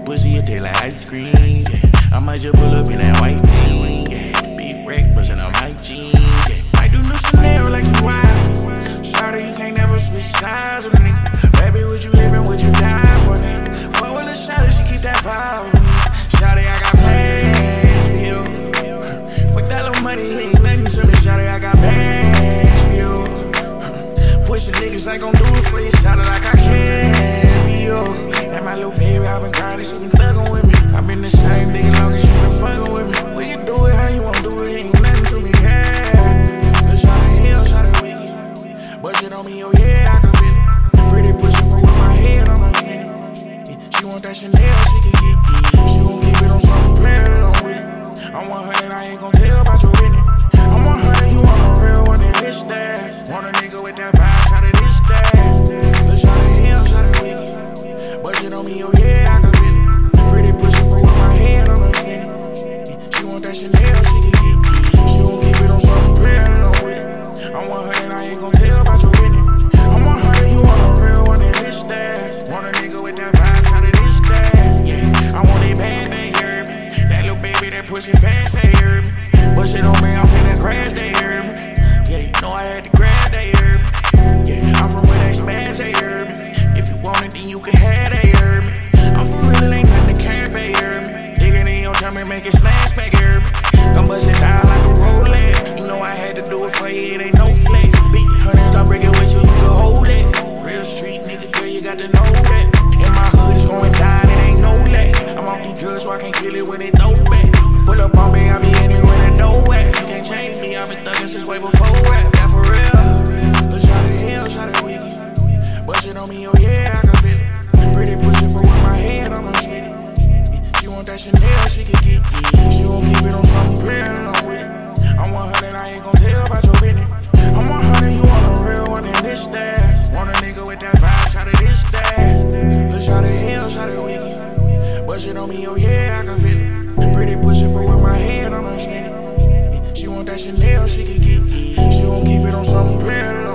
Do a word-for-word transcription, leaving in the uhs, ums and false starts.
pussy, it taste like ice cream, yeah. I might just pull up in that white tee, yeah. Big wreck, bustin' on my jeans, yeah. Might do new Chanel like you wife. Shawty, you can't never switch sides with me. Baby, would you live and would you die for me? Fuck with the shawty, she keep that vibe with me. Shawty, I got plans for you. Fuck that little money, ain't nothing to me. Shawty, I got plans for you. Pushing niggas ain't gon' do it for you. Shawty, like I can for you. That my little baby, I been grinding, she been thuggin' with me. I been the same nigga long as you been fuckin' with me. Will you do it how you wanna do it? Ain't nothing to me, yeah. Let's shawty hill, shawty wiki. Budget on me, oh yeah, I can feel it. Pretty pussy from with my head on my skinny. Yeah, she want that Chanel, she can get it. She gon' keep it on something player that I'm with it. I'm one hundred, I ain't gon' tell about your business. I'm one hundred, you want a real one, and this that. Want a nigga with that vibe, shawty this that. Let's shawty hill, shawty wiki. Budget on me, oh yeah, I can feel it. Pretty pussy from with my head on my skinny. Yeah, she want that Chanel, she can get it. She gon' keep it on something player that I'm with it. I'm one hundred, I ain't gon' tell about your business. I'm one hundred, you want a real one, and this that. Want a nigga with that vibe, shawty this that. Yeah, I want it bad, they hear me. That little baby that push it fast, they hear me. Push it on me, I'm finna crash, they hear me. Yeah, you know I had to grab, they hear me. Yeah, I'm from where they smash, they hear me. If you want it, then you can have, they hear me. I'm for real, ain't nothing to care, they hear me. Digging in your tummy, make it smash, back, hear me. Come bust it down like a Rolex. You know I had to do it for you, it ain't no flex. Beat hundreds, I break it with you, you can hold it. Real street nigga, girl, you got to know that. In my hood, it's going down, it ain't no lag. I'm off these drugs, so I can't feel it when it throw back. Pull up on me, I be in it when it know at. You can't change me, I been thuggin' since way before rap. That for real. Look, shawty hill, shawty wiki. Budget on me, oh yeah, I can feel it. Pretty pussy from with my head on my skinny. Yeah, she want that Chanel, she can get it. She gon' keep it on something player that I'm with it. I'm one hundred, I ain't gon' tell about your business. I'm one hundred, you want a real one, and this that. Want a nigga with that vibe, shawty this that. Look, shawty hill, shawty wiki. Budget on me, oh yeah, I can feel it. Pretty pussy from with my head on my skinny. Yeah, she want that Chanel, she can get it. She gon' keep it on something player that